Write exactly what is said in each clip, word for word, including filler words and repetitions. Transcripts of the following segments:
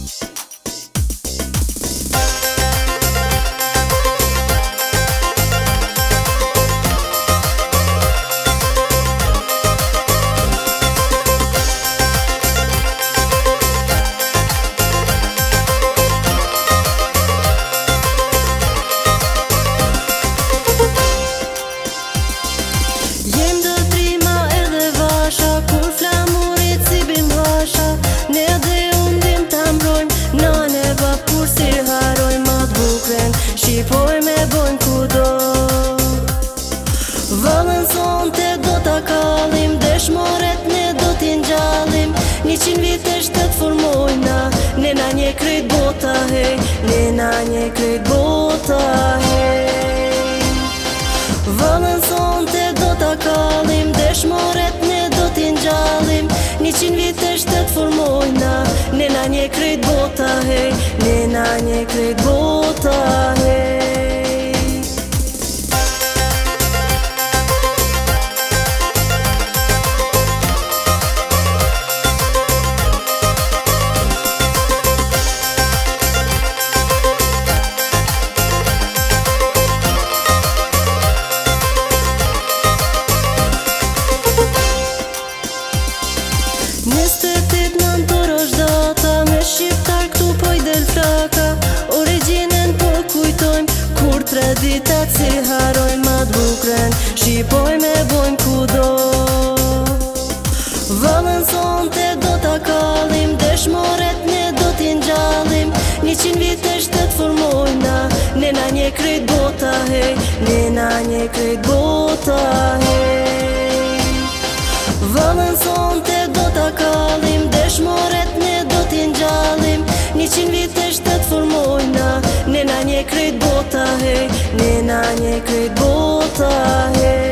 Shqipoj me bojnë kudo. Vëllën sonte do t'a kallim, deshmoret ne do t'i ngjallim. Një qind vitesh të t'formojna, ne na një krejt bota hej, ne na një krejt bota hej. Vëllën sonte do t'a kallim, deshmoret ne do t'i ngjallim. Një qind vitesh të t'formojna, ne na një krejt bota hej, ne na një krejt bota hej. Traditat si harojnë ma t'bukren, shqipoj me bojnë kudo. Vëllën sonte do t'a kallim, deshmoret ne do t'i ngjallim. Një qind vitesh të t'formojna, ne na një krejt bota hej, ne na një krejt bota hej. Vëllën sonte do t'a kallim, deshmoret ne do t'i ngjallim. Një qind vitesh të t'formojna, ne na një krejt bota hej, ne na një krejt bota hej.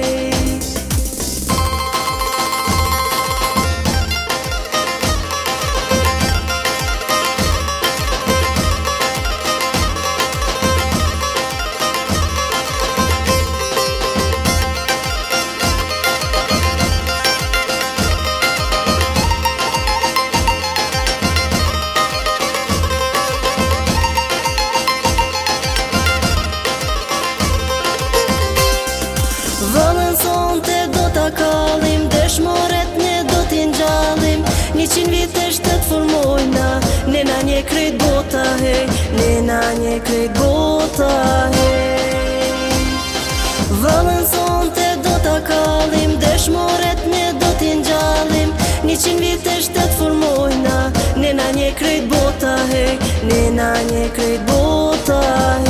Kallim, deshmoret ne do t'i ngjallim. Një qind vitesh të t'formojna, ne na një krejt bota hej, ne na një krejt bota hej. Vëllën sonte do t'a kallim, deshmoret ne do t'i ngjallim. Një qind vitesh të t'formojna, ne na një krejt bota hej, ne na një krejt bota hej.